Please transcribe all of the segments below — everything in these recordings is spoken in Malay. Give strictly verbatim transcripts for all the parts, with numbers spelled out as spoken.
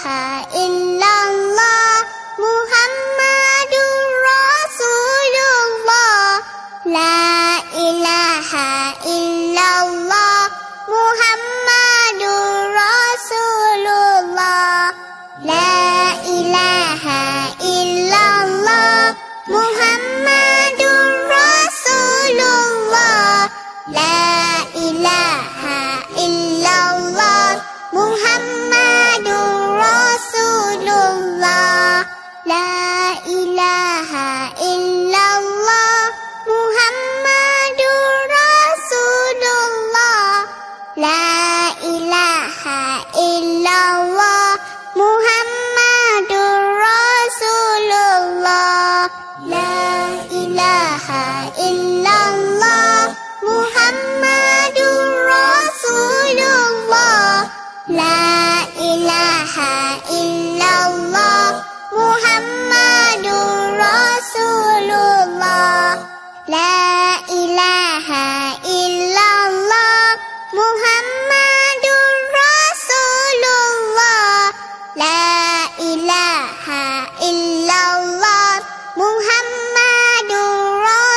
ilaha illallah Muhammadur Rasulullah. La ilaha illallah Muhammadur Rasulullah. La ilaha illallah Muhammadur Rasulullah. La ilaha illallah Muhammadur Rasulullah. La ilaha illallah Muhammadur Rasulullah. La ilaha illallah Muhammadur Rasulullah. La ilaha illallah Muhammadur Rasulullah. La ilaha illallah Muhammadur Rasulullah. La ilaha illallah Muhammadur Rasulullah. La ilaha illallah Muhammadur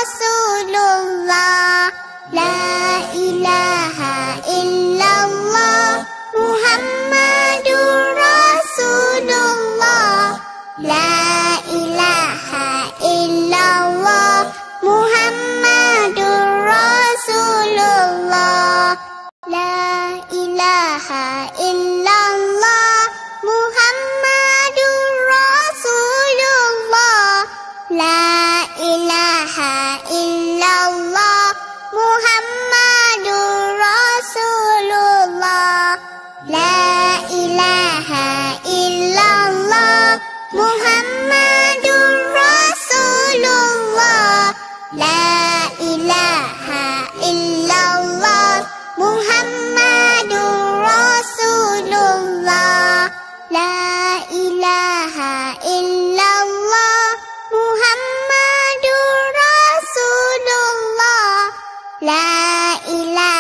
Rasulullah. La ilaha illallah Muhammadur Rasulullah. La ilaha illallah Muhammadur Rasulullah. La ilaha illallah Muhammadur Rasulullah. La ilaha illallah Muhammadur Rasulullah. La ilaha illallah Muhammadur Rasulullah. La ilaha illallah Muhammadur Rasulullah. La ilaha illallah Muhammadur Rasulullah. La ilaha